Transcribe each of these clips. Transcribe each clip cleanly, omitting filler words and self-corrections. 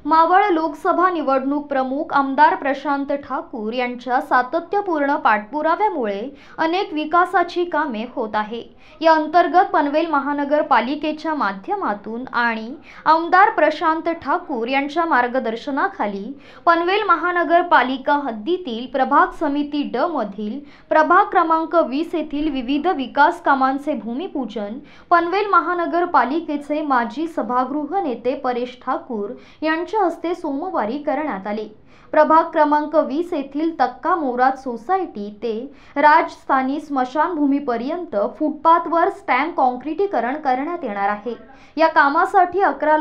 मावळ लोकसभा निवडणूक प्रमुख आमदार प्रशांत ठाकूर यांच्या सातत्यपूर्ण पाठपुराव्यामुळे अनेक विकासाची कामे होत आहे। या अंतर्गत पनवेल महानगरपालिकेच्या माध्यमातून आणि आमदार प्रशांत ठाकूर यांच्या मार्गदर्शनाखाली पनवेल महानगरपालिका हद्दीतील प्रभाग समिती ड मधील प्रभाग क्रमांक 20 येथील विविध विकास कामांचे भूमिपूजन पनवेल महानगरपालिकेचे माजी सभागृह नेते परेश ठाकूर यांच्या हस्ते सोमवारी करण्यात आले। प्रभाग क्रमांक 20 येथील तक्का मोराद सोसायटी ते राजस्थानी स्मशानभूमीपर्यंत फुटपाथवर स्टॅम्प कॉन्क्रिटीकरण करण्यात येणार आहे। या कामासाठी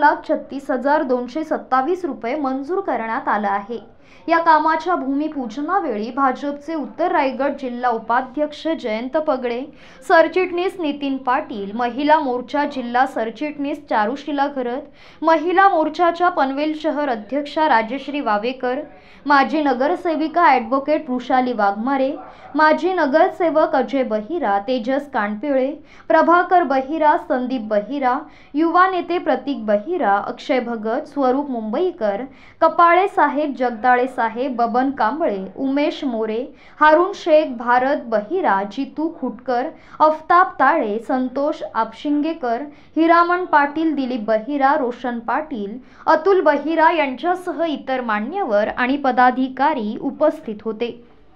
11,36,227 रुपये मंजूर करण्यात आला आहे। या कामाच्या भूमिपूजनावेळी भाजपचे उत्तर रायगड जिल्हा उपाध्यक्ष जयंत पगडे, सरचिटणीस नितीन पाटील, महिला मोर्चा जिल्हा सरचिटणीस चारुशीला घरत, महिला मोर्चाच्या पनवेल शहर अध्यक्षा राजश्री वावेकर, माजी नगरसेविका ॲडव्होकेट वृषाली वाघमारे, माजी नगरसेवक अजय बहिरा, तेजस कानपिळे, प्रभाकर बहिरा, संदीप बहिरा, युवा नेते प्रतीक बहिरा, अक्षय भगत, स्वरूप मुंबईकर, कपाळे साहेब, जगदाळे साहेब, बबन कांबळे, उमेश मोरे, हारून शेख, भारत बहिरा, जितू खुटकर, अफ्ताब ताळे, संतोष आपशिंगेकर, हिरामण पाटील, दिलीप बहिरा, रोशन पाटील, अतुल बहिरा यांच्यासह इतर मान्यवर आणि पदाधिकारी उपस्थित होते।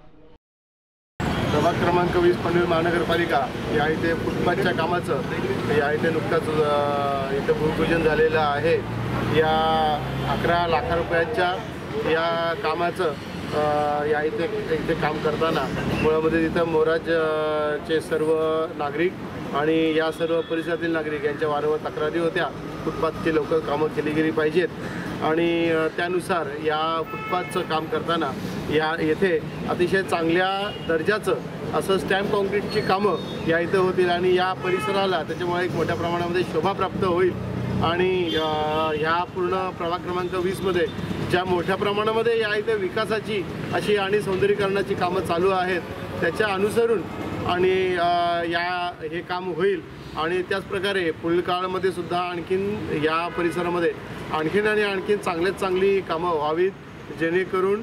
प्रभाग क्रमांक 20 पनवेल महानगरपालिका या इथे फुटपाथच्या कामाचं या इथे नुकताच इथं भूमिपूजन झालेलं आहे। या 11 लाख रुपयांच्या या कामाचं या इथे काम करताना मुळामध्ये तिथं मोराजचे सर्व नागरिक आणि या सर्व परिसरातील नागरिक यांच्या वारंवार तक्रारी होत्या, फुटपाथची लवकर कामं केली गेली पाहिजेत आणि त्यानुसार या फुटपाथचं काम करताना या येथे अतिशय चांगल्या दर्जाचं असं स्टॅम्प कॉन्क्रीटची कामं या इथं होतील आणि या परिसराला त्याच्यामुळे एक मोठ्या प्रमाणामध्ये शोभा प्राप्त होईल आणि ह्या पूर्ण प्रभाग क्रमांक 20 मध्ये ज्या मोठ्या प्रमाणामध्ये या इथे विकासाची अशी आणि सौंदर्यीकरणाची कामं चालू आहेत त्याच्या अनुसरून आणि हे काम होईल आणि त्याच प्रकारे पुढील काळामध्ये सुद्धा आणखीन या परिसरामध्ये आणखीन चांगल्यात चांगली कामं व्हावीत, जेणेकरून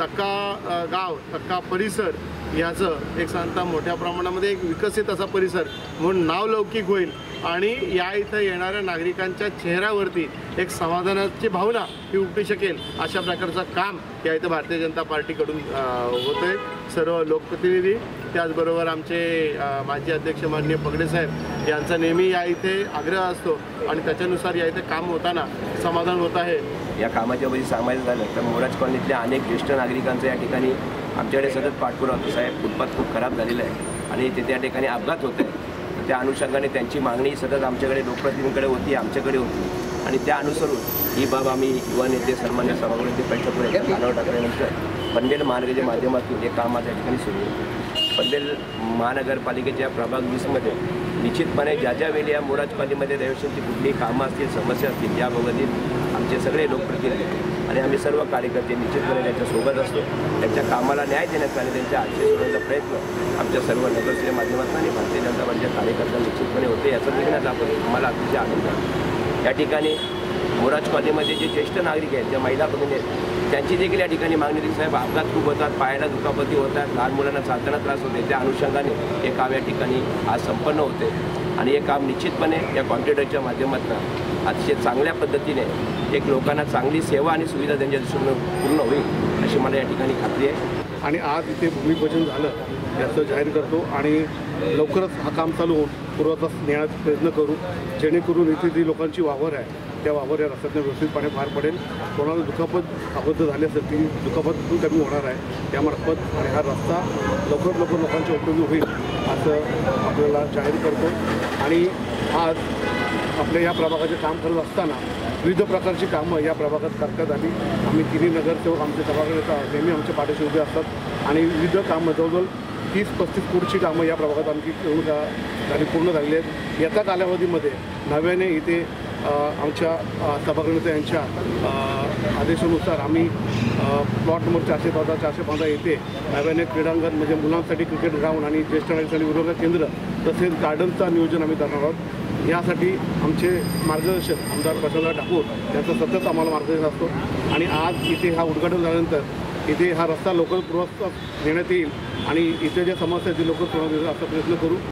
तक्का गाव, तक्का परिसर याचं एक साधारणतः मोठ्या प्रमाणामध्ये एक विकसित असा परिसर म्हणून नावलौकिक होईल आणि या इथं येणाऱ्या नागरिकांच्या चेहऱ्यावरती एक समाधानाची भावना ही उमटू शकेल अशा प्रकारचं काम या इथं भारतीय जनता पार्टीकडून होतं आहे। सर्व लोकप्रतिनिधी त्याचबरोबर आमचे माजी अध्यक्ष माननीय पगडे साहेब यांचा नेहमी या इथे आग्रह असतो आणि त्याच्यानुसार या इथे काम होताना समाधान होत आहे। या कामाच्या मध्ये सांगायचं झालं तर मोराज कॉलनीतल्या अनेक ज्येष्ठ नागरिकांचं या ठिकाणी आमच्याकडे सतत पाठपुरावा होतो। साहेब, फुटपाथ खूप खराब झालेला आहे आणि ते त्या ठिकाणी अपघात होत आहे। त्या अनुषंगाने त्यांची मागणी सतत आमच्याकडे लोकप्रतिनिधींकडे होती, आमच्याकडे होती आणि त्या अनुसरून ही बाब आम्ही युवा नेते सन्मान्य सभागृहाचे बैठकीवर कानावर टाकल्यानंतर पनवेल महानगरच्या माध्यमातून हे काम आज या ठिकाणी सुरू होतं। पनवेल महानगरपालिकेच्या प्रभाग 20 मध्ये निश्चितपणे ज्या वेळी या मोराज कॉलनीमध्ये रहिवाशांची कुठलीही कामं असतील, समस्या असतील याबाबतीत आमचे सगळे लोकप्रतिनिधी आणि आम्ही सर्व कार्यकर्ते निश्चितपणे त्यांच्यासोबत असतो। त्यांच्या कामाला न्याय देण्याचा आणि त्यांच्या आशय सोडवण्याचा प्रयत्न आमच्या सर्व नगरसेवकांच्या माध्यमातून आणि भारतीय जनता पार्टीच्या कार्यकर्त्यांना निश्चितपणे होते। याचं बघण्याचा आम्हाला अतिशय आनंद आहे। या ठिकाणी मोराज कॉलनीमध्ये जे ज्येष्ठ नागरिक आहेत, ज्या महिला भगिनी आहेत, त्यांची देखील या ठिकाणी मागणी होती। साहेब, अपघात खूप होतात, पायाला दुखापती होतात, लहान मुलांना चालताना त्रास होते, त्या अनुषंगाने हे काम या ठिकाणी आज संपन्न होते आणि हे काम निश्चितपणे या कॉन्ट्रॅक्टरच्या माध्यमातून अतिशय चांगल्या पद्धतीने एक लोकांना चांगली सेवा आणि सुविधा त्यांच्या दृष्टीने पूर्ण होईल अशी मला या ठिकाणी खात्री आहे। आणि आज इथे भूमिपूजन झालं याचं जाहीर करतो आणि लवकरच हा काम चालू होऊन पूर्वतच नेण्याचा प्रयत्न करू, जेणेकरून इथे जी लोकांची वावर आहे त्या वावर या रस्त्यातून व्यवस्थितपणे पार पडेल। कोणाला दुखापत अबद्ध झाली असेल ती दुखापत पण कमी होणार आहे त्यामार्फत आणि हा रस्ता लवकरात लवकर लोकांच्या उपयोगी होईल असं आपल्याला जाहीर करतो। आणि आज आपल्या या प्रभागाचे काम करत असताना विविध प्रकारची कामं या प्रभागात करण्यात आली। आम्ही तिन्ही नगरसेवक आमचे सभागृह नेहमी आमच्या पाठीशी उभे असतात आणि विविध कामं जवळजवळ 30-35 कोटीची कामं या प्रभागात आमची पूर्ण झालेली आहेत। येत्या कालावधीमध्ये नव्याने इथे आमच्या सभागृह यांच्या आदेशानुसार आम्ही प्लॉट नंबर 414-415 येथे नव्याने क्रीडांगण म्हणजे मुलांसाठी क्रिकेट ग्राउंड आणि ज्येष्ठ नागरिकांसाठी विरोध केंद्र तसेच गार्डनचं नियोजन आम्ही करणार आहोत। यासाठी आमचे मार्गदर्शक आमदार प्रशांतराव ठाकूर यांचं सतत आम्हाला मार्गदर्शन असतो आणि आज इथे हा उद्घाटन झाल्यानंतर इथे हा रस्ता लोकल पूर्वस्थित नेण्यात येईल आणि इथे ज्या समस्या आहेत ती लोकल पूर्ण असा प्रयत्न करू.